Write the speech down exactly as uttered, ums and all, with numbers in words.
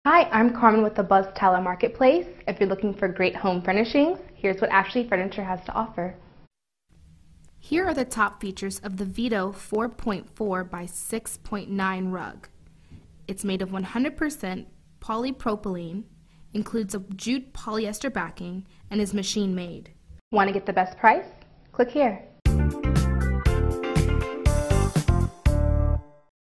Hi, I'm Carmen with the Buzztala Marketplace. If you're looking for great home furnishings, here's what Ashley Furniture has to offer. Here are the top features of the Vito four point four by six point nine rug. It's made of one hundred percent polypropylene, includes a jute polyester backing, and is machine made. Want to get the best price? Click here.